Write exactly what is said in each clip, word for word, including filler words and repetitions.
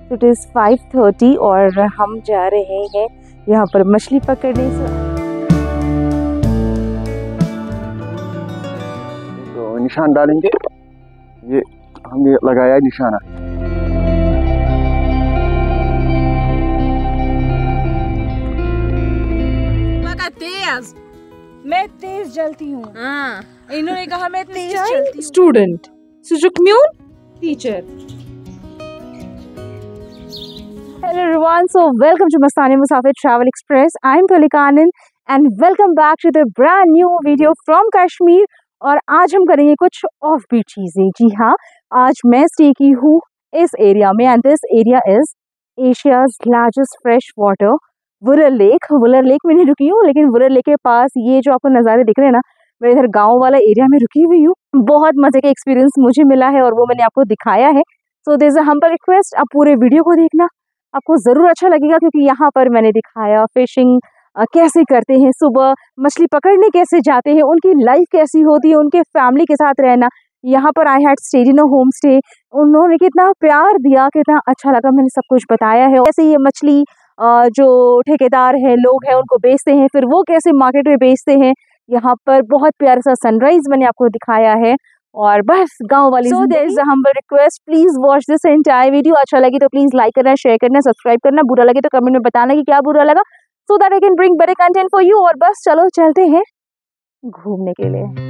It is five thirty और हम जा रहे हैं यहाँ पर मछली पकड़ने। से तो निशान डालेंगे, ये हमने लगाया है निशाना। तेज मैं तेज जलती हूँ। हाँ, इन्होंने कहा मैं तेज जलती जलती हूँ। स्टूडेंट सुजुकम्यून teacher. Hello everyone, so welcome to Mastani Musafir Travel Express. I'm Tulika Anand and welcome back to the brand new video from Kashmir। और आज हम करेंगे कुछ ऑफ बीट चीज़ें। जी हाँ, आज मैं स्टे की हूँ इस एरिया में and this area is Asia's largest fresh water Wular lake. Wular lake में नहीं रुकी हूँ, लेकिन वुलर लेक के पास ये जो आपको नज़ारे दिख रहे हैं ना, मैं इधर गांव वाला एरिया में रुकी हुई हूँ। बहुत मज़े का एक्सपीरियंस मुझे मिला है और वो मैंने आपको दिखाया है। So there is a humble request, आप पूरे वीडियो को देखना, आपको ज़रूर अच्छा लगेगा, क्योंकि यहाँ पर मैंने दिखाया फिशिंग कैसे करते हैं, सुबह मछली पकड़ने कैसे जाते हैं, उनकी लाइफ कैसी होती है, उनके फैमिली के साथ रहना। यहाँ पर I had stayed in a home stay, उन्होंने कितना प्यार दिया, कितना अच्छा लगा, मैंने सब कुछ बताया है। कैसे ये मछली जो ठेकेदार हैं, लोग हैं, उनको बेचते हैं, फिर वो कैसे मार्केट में बेचते हैं। यहाँ पर बहुत प्यारा सा सनराइज मैंने आपको दिखाया है और बस गांव वाली। So there is a humble request, please watch this entire video. अच्छा लगी तो प्लीज लाइक करना, शेयर करना, सब्सक्राइब करना। बुरा लगे तो कमेंट में बताना कि क्या बुरा लगा, so that I can bring better content for you. और बस चलो चलते हैं घूमने के लिए।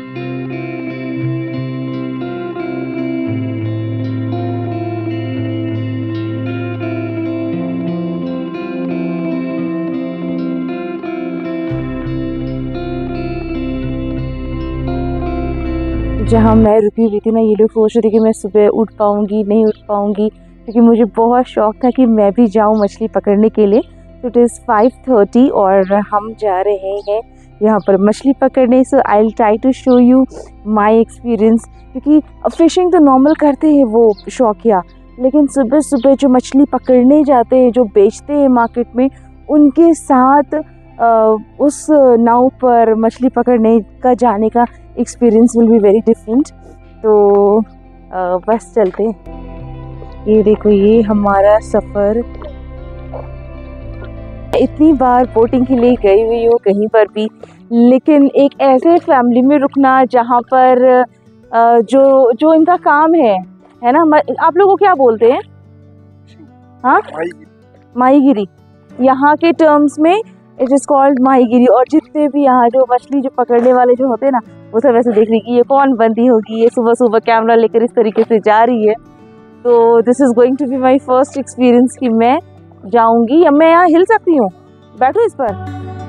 जहाँ मैं रुकी हुई थी ना, ये लोग सोच रहे थे कि मैं सुबह उठ पाऊँगी नहीं उठ पाऊँगी, क्योंकि मुझे बहुत शौक था कि मैं भी जाऊँ मछली पकड़ने के लिए। तो इट इज़ फाइव थर्टी और हम जा रहे हैं यहाँ पर मछली पकड़ने। So I will try to show you my experience, क्योंकि फिशिंग तो नॉर्मल करते हैं वो शौकिया, लेकिन सुबह सुबह जो मछली पकड़ने जाते हैं, जो बेचते हैं मार्केट में, उनके साथ आ, उस नाव पर मछली पकड़ने का जाने का experience will be very different. तो आ, बस चलते हैं। ये देखो, ये हमारा सफ़र। इतनी बार बोटिंग के लिए गई हुई हो कहीं पर भी, लेकिन एक ऐसे फैमिली में रुकना जहाँ पर आ, जो जो इनका काम है है ना, आप लोगों को क्या बोलते हैं? हाँ, माहीगिरी। यहाँ के टर्म्स में इट इज़ कॉल्ड माहीगिरी। और जितने भी यहाँ जो मछली जो पकड़ने वाले जो होते हैं ना, वो सब ऐसे देख रही कि ये कौन बंदी होगी, ये सुबह सुबह कैमरा लेकर इस तरीके से जा रही है। तो this is going to be my first experience कि मैं जाऊँगी। अब मैं यहाँ हिल सकती हूँ, बैठो इस पर।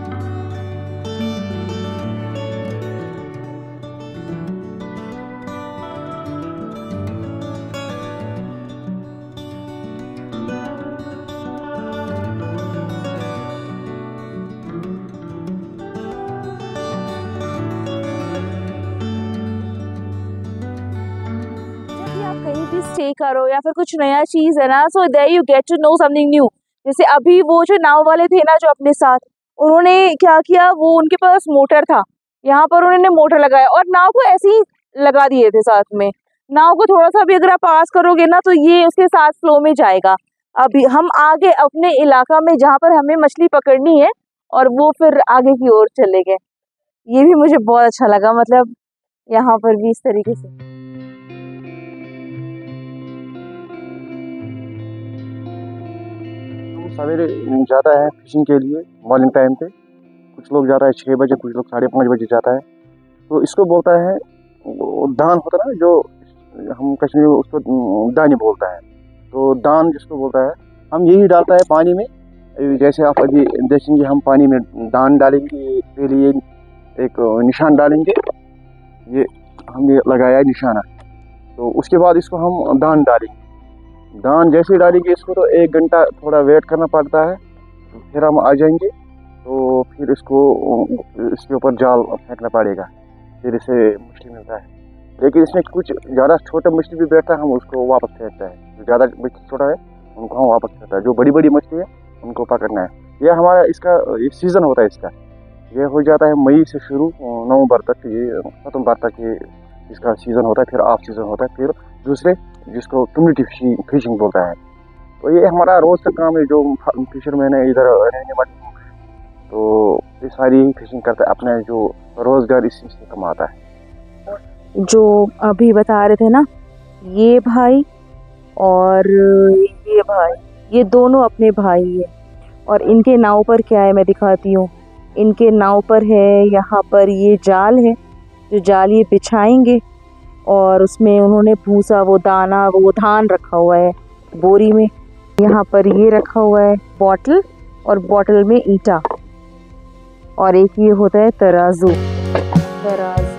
कहीं भी स्टे करो या फिर कुछ नया चीज़ है ना, so there you get to know something new. जैसे अभी वो जो नाव वाले थे ना, जो अपने साथ, उन्होंने क्या किया, वो उनके पास मोटर था, यहाँ पर उन्होंने मोटर लगाया और नाव को ऐसे ही लगा दिए थे साथ में। नाव को थोड़ा सा भी अगर आप पास करोगे ना, तो ये उसके साथ फ्लो में जाएगा। अभी हम आगे अपने इलाका में जहाँ पर हमें मछली पकड़नी है, और वो फिर आगे की ओर चले गए। ये भी मुझे बहुत अच्छा लगा, मतलब यहाँ पर भी इस तरीके से। सवेरे जाता है फिशिंग के लिए मॉर्निंग टाइम पे, कुछ लोग जाता है छः बजे, कुछ लोग साढ़े पाँच बजे जाता है। तो इसको बोलता है दान होता है ना, जो हम कश्मीर में उसको दानी बोलता है। तो दान जिसको बोलता है, हम यही डालता है पानी में। जैसे आप अभी देखेंगे, हम पानी में दान डालेंगे, पहले ये एक निशान डालेंगे, ये हमने लगाया है निशाना। तो उसके बाद इसको हम दान डालेंगे। दान जैसे डालेंगे इसको, तो एक घंटा थोड़ा वेट करना पड़ता है, फिर हम आ जाएंगे। तो फिर इसको इसके ऊपर जाल फेंकना पड़ेगा, फिर इसे मछली मिलता है। लेकिन इसमें कुछ ज़्यादा छोटा मछली भी बैठता है, हम उसको वापस फेंकता है। जो ज़्यादा मछली छोटा है उनको हम वापस फेंकता है, जो बड़ी बड़ी मछली है उनको पकड़ना है। यह हमारा इसका एक सीज़न होता है इसका। यह हो जाता है मई से शुरू नवंबर तक, ये सितंबर तक ये इसका सीज़न होता है। फिर ऑफ सीज़न होता है, फिर दूसरे जिसको कम्युनिटी फिशिंग बोलता है। तो ये हमारा रोज का काम है, जो फिशरमैन है इधर रहने वाले, तो ये सारी फिशिंग करते हैं, अपने जो रोजगार इसी से कमाता है। जो अभी बता रहे थे ना, ये भाई और ये भाई, ये दोनों अपने भाई है। और इनके नाव पर क्या है मैं दिखाती हूँ। इनके नाव पर है, यहाँ पर ये जाल है, जो जाल ये बिछाएंगे और उसमें उन्होंने भूसा, वो दाना, वो धान रखा हुआ है बोरी में। यहाँ पर ये रखा हुआ है बॉटल, और बॉटल में ईंटा, और एक ये होता है तराजू। तराजू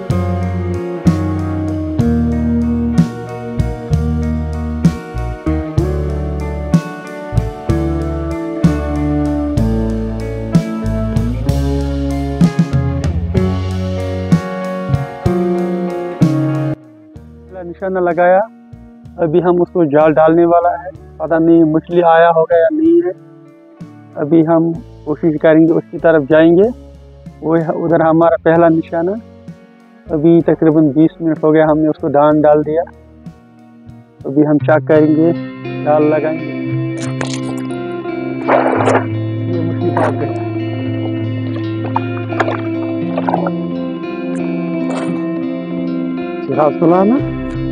निशाना लगाया, अभी हम उसको जाल डालने वाला है। पता नहीं मछली आया होगा या नहीं है, अभी हम कोशिश करेंगे, उसकी तरफ जाएंगे। वो उधर हमारा पहला निशाना। अभी तकरीबन बीस मिनट हो गया, हमने उसको दान डाल दिया। अभी हम चेक करेंगे, जाल लगाएंगे। ये मछली भाग गई। सिरा सुना ना,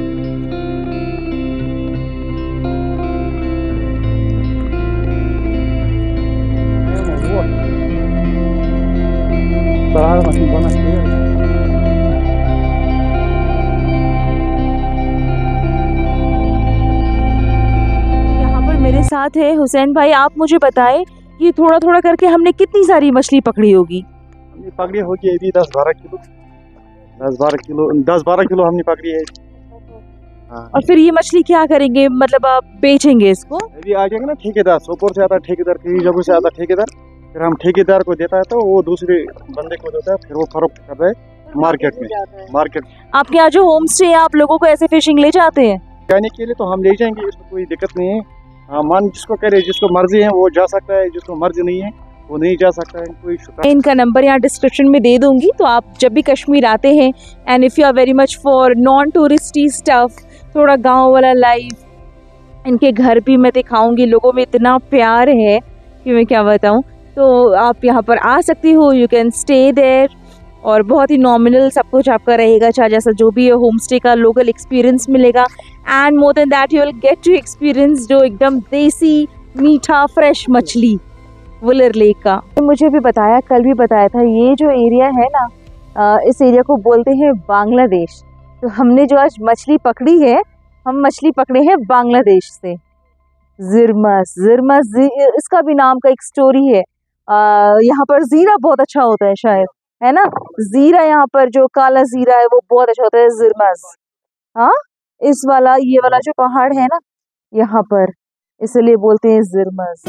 यहाँ पर मेरे साथ है हुसैन भाई। आप मुझे बताएं, ये थोड़ा थोड़ा करके हमने कितनी सारी मछली पकड़ी होगी? हमने पकड़ी होगी अभी दस बारह किलो दस बारह किलो दस बारह किलो हमने पकड़ी है। हाँ। और फिर ये मछली क्या करेंगे, मतलब आप बेचेंगे इसको? अभी आ जाएंगे ना ठेकेदार, सोपोर से आता है ठेकेदार, कई जगहों से आता है ठेकेदार, फिर हम ठेकेदार को देता है, तो वो दूसरे बंदे को देता है, फिर वो फरोख्त कर रहा है मार्केट में। मार्केट आपके यहाँ जो होम स्टे, आप लोगों को ऐसे फिशिंग ले जाते हैं? जाने के लिए तो हम ले जाएंगे, इसमें कोई दिक्कत नहीं है। हाँ, मन जिसको करे, जिसको मर्जी है वो जा सकता है, जिसको मर्जी नहीं है वो नहीं जा सकता है। कोई शुक्र। इनका नंबर यहाँ डिस्क्रिप्शन में दे दूंगी, तो आप जब भी कश्मीर आते हैं, and if you are very much for non touristy stuff, थोड़ा गांव वाला लाइफ, इनके घर भी मैं दिखाऊंगी। लोगों में इतना प्यार है कि मैं क्या बताऊं। तो आप यहाँ पर आ सकती हो, यू कैन स्टे देयर, और बहुत ही नॉमिनल सब कुछ आपका रहेगा, चाहे जैसा जो भी है होम स्टे का लोकल एक्सपीरियंस मिलेगा। And more than that you will get to experience जो एकदम देसी मीठा फ्रेश मछली वुलर लेक का। मुझे भी बताया, कल भी बताया था, ये जो एरिया है ना, इस एरिया को बोलते हैं बांग्लादेश। तो हमने जो आज मछली पकड़ी है, हम मछली पकड़े हैं बांग्लादेश से। जिरमस, जिरमस इसका भी नाम का एक स्टोरी है। यहाँ पर जीरा बहुत अच्छा होता है शायद, है ना? जीरा यहाँ पर जो काला जीरा है वो बहुत अच्छा होता है, जिरमस। हाँ, इस वाला, ये वाला जो पहाड़ है ना यहाँ पर, इसलिए बोलते हैं जिरमस।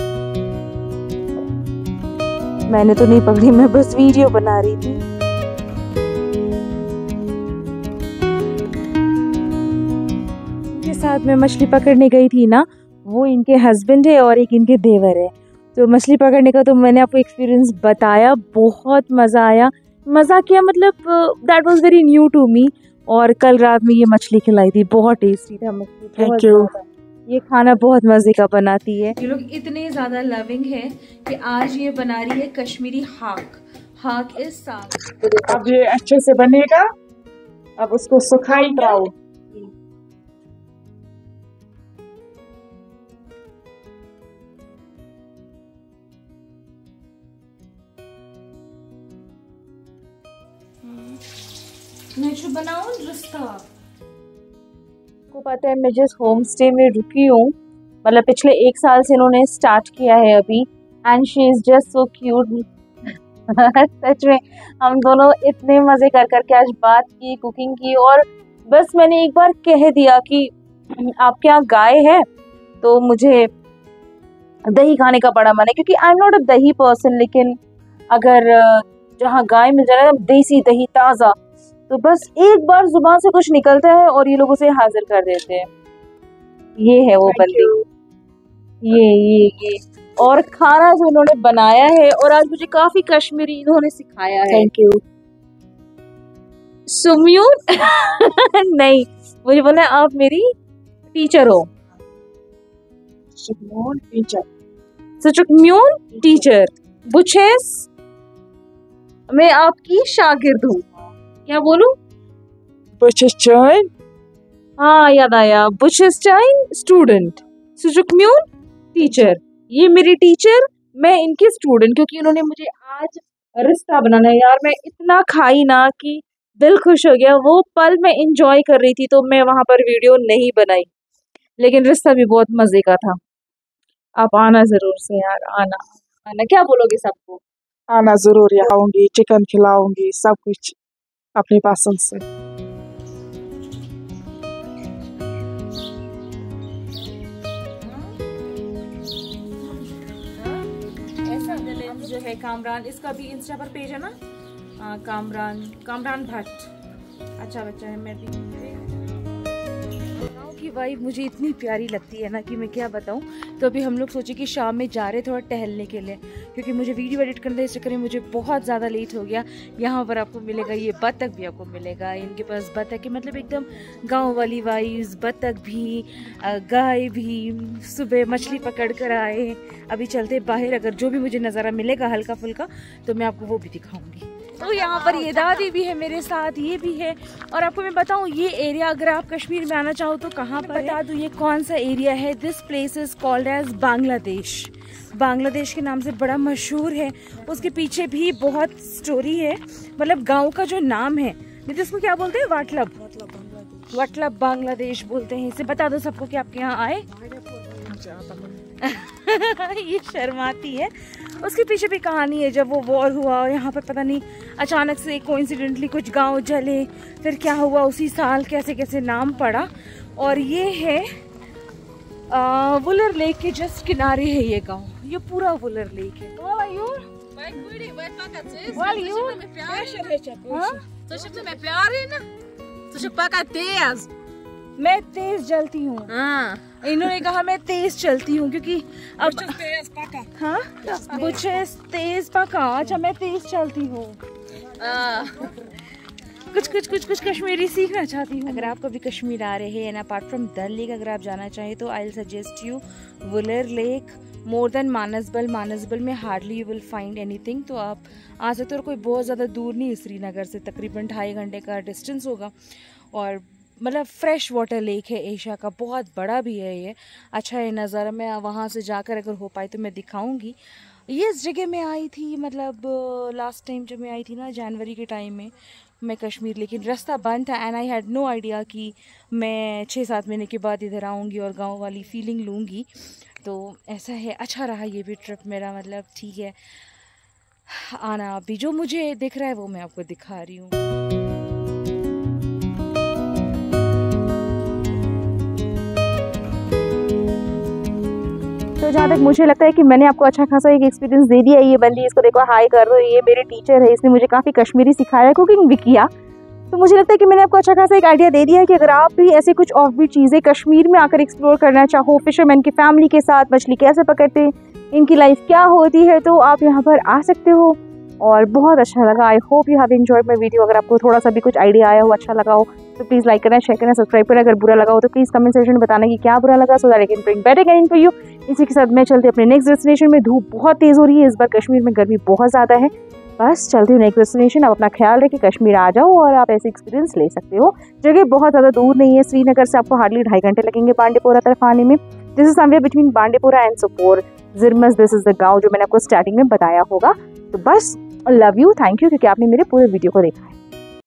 मैंने तो नहीं पकड़ी, मैं बस वीडियो बना रही थी। के साथ मैं मछली पकड़ने गई थी ना, वो इनके हस्बैंड है और एक इनके देवर है। तो मछली पकड़ने का तो मैंने आपको एक्सपीरियंस बताया, बहुत मज़ा आया। मज़ा किया मतलब that was very new to me. और कल रात में ये मछली खिलाई थी, बहुत टेस्टी था मछली। Thank you. ये खाना बहुत मज़े का बनाती है। ये लोग इतने ज़्यादा लविंग हैं कि आज ये बना रही है कश्मीरी हाक। हाक इज साग। अब ये अच्छे से बनेगा, अब उसको सुखाई जाओ। मैं जो बनाऊं रिश्ता। को पता है मैं जिस होम स्टे में रुकी हूँ, मतलब पिछले एक साल से इन्होंने स्टार्ट किया है अभी, and she is just so cute. सच में हम दोनों इतने मजे कर करके आज बात की, कुकिंग की, और बस मैंने एक बार कह दिया कि आपके यहाँ गाय है तो मुझे दही खाने का बड़ा मन है, क्योंकि आई एम नॉट अ दही पर्सन, लेकिन अगर जहाँ गाय मिल जाए ना देसी दही ताज़ा, तो बस एक बार जुबान से कुछ निकलता है और ये लोग उसे हाजिर कर देते हैं। ये है वो बंदी, ये ये ये और खाना जो इन्होंने बनाया है, और आज मुझे काफी कश्मीरी इन्होंने सिखाया है। Thank you. सुम्यून नहीं, मुझे बोला आप मेरी टीचर हो। Sukmun teacher. सुचुकम्यून टीचर। बुचेस मैं आपकी शागिर्द हूँ। क्या बोलूँ? Buchestein. हाँ याद आया, बुचेस्टाइन स्टूडेंट, सुचुकम्यून टीचर। ये मेरी टीचर, मैं इनकी स्टूडेंट, क्योंकि उन्होंने मुझे आज रिश्ता बनाना है। यार मैं इतना खाई ना कि दिल खुश हो गया। वो पल मैं इंजॉय कर रही थी तो मैं वहाँ पर वीडियो नहीं बनाई, लेकिन रिश्ता भी बहुत मज़े का था। आप आना ज़रूर से यार, आना आना। क्या बोलोगे सबको? आना जरूर, यहाँ आऊंगी, चिकन खिलाऊंगी, सब कुछ अपनी पसंद से। ऐसा जो है कामरान, इसका भी इंस्टा पर पेज है ना, आ, कामरान कामरान भट्ट। अच्छा बच्चा है। मैं भी गाँव की वाइब मुझे इतनी प्यारी लगती है ना कि मैं क्या बताऊं। तो अभी हम लोग सोचे कि शाम में जा रहे थोड़ा टहलने के लिए, क्योंकि मुझे वीडियो एडिट करने इस चक्कर में मुझे बहुत ज़्यादा लेट हो गया। यहाँ पर आपको मिलेगा ये बत्तख भी आपको मिलेगा। इनके पास बत्तख है, मतलब एकदम गांव वाली वाइब्स। बत्तख भी, गाय भी, सुबह मछली पकड़ कर आए। अभी चलते बाहर, अगर जो भी मुझे नज़ारा मिलेगा हल्का फुल्का तो मैं आपको वो भी दिखाऊंगी। तो यहाँ पर ये दादी भी है मेरे साथ, ये भी है। और आपको मैं बताऊँ ये एरिया, अगर आप कश्मीर में आना चाहो तो कहाँ पर बता दूँ ये कौन सा एरिया है। This place is called as Bangladesh. Bangladesh के नाम से बड़ा मशहूर है। उसके पीछे भी बहुत स्टोरी है। मतलब गांव का जो नाम है, नहीं तो इसको क्या बोलते हैं? वाटलब। वाटलब बांग्लादेश बोलते हैं इसे। बता दो सबको कि आपके यहाँ आए। ये शर्माती है। उसके पीछे भी कहानी है। जब वो वॉर हुआ यहाँ पर, पता नहीं अचानक से कोइंसिडेंटली कुछ गांव जले, फिर क्या हुआ उसी साल, कैसे कैसे नाम पड़ा। और ये है आ, वुलर लेक के जस्ट किनारे है ये गांव। ये पूरा वुलर लेक है। मैं तेज जलती हूँ। इन्होंने कहा मैं तेज चलती हूँ, क्योंकि अब हाँ बुचेस तेज पका। अच्छा मैं तेज चलती हूँ। कुछ कुछ कुछ कुछ कश्मीरी सीखना चाहती हूँ। अगर आप कभी कश्मीर आ रहे हैं and apart from Dal lake अगर आप जाना चाहें तो I will suggest you Wular lake more than Manasbal. Manasbal में hardly you will find anything, तो आप आ सकते हो। और कोई बहुत ज़्यादा दूर नहीं है श्रीनगर से, तकरीबन ढाई घंटे का डिस्टेंस होगा। और मतलब फ्रेश वाटर लेक है, एशिया का बहुत बड़ा भी है ये। अच्छा है नज़ारा। मैं वहाँ से जाकर अगर हो पाए तो मैं दिखाऊंगी। ये इस जगह में आई थी, मतलब लास्ट टाइम जब मैं आई थी ना जनवरी के टाइम में मैं कश्मीर, लेकिन रास्ता बंद था and I had no idea कि मैं छः सात महीने के बाद इधर आऊँगी और गाँव वाली फीलिंग लूँगी। तो ऐसा है। अच्छा रहा ये भी ट्रिप मेरा, मतलब ठीक है। आना अभी जो मुझे दिख रहा है वो मैं आपको दिखा रही हूँ। तो जहाँ तक मुझे लगता है कि मैंने आपको अच्छा खासा एक एक्सपीरियंस दे दिया है। ये बंदी, इसको देखो हाई कर दो, ये मेरी टीचर है, इसने मुझे काफ़ी कश्मीरी सिखाया, कुकिंग भी किया। तो मुझे लगता है कि मैंने आपको अच्छा खासा एक आइडिया दे दिया है कि अगर आप भी ऐसे कुछ ऑफ भी चीज़ें कश्मीर में आकर एक्सप्लोर करना चाहो, फिशरमैन की फैमिली के साथ मछली कैसे पकड़ते हैं, इनकी लाइफ क्या होती है, तो आप यहाँ पर आ सकते हो। और बहुत अच्छा लगा। I hope you have enjoyed my video. अगर आपको थोड़ा सा भी कुछ आइडिया आया हो, अच्छा लगा हो, तो प्लीज़ लाइक करना, शेयर करना, सब्सक्राइब करना। अगर बुरा लगा हो तो प्लीज़ कमेंट सेक्शन में बताना कि क्या बुरा लगा, so that I can bring better content for you. इसी के साथ मैं चलती अपने नेक्स्ट डेस्टिनेशन में। धूप बहुत तेज़ हो रही है इस बार, कश्मीर में गर्मी बहुत ज़्यादा है। बस चलती हूँ नेक्स्ट डेस्टिनेशन। आप अपना ख्याल रखें, कश्मीर आ जाओ और आप ऐसे एक्सपीरियंस ले सकते हो। जगह बहुत ज़्यादा दूर नहीं है, श्रीनगर से आपको हार्डली ढाई घंटे लगेंगे बांडीपोरा तरफ आने में। This is somewhere between Bandipora and Sopore जिरमस। दिस इज द गाँव जो मैंने आपको स्टार्टिंग में बताया होगा। तो बस लव यू, थैंक यू, क्योंकि आपने मेरे पूरे वीडियो को देखा है।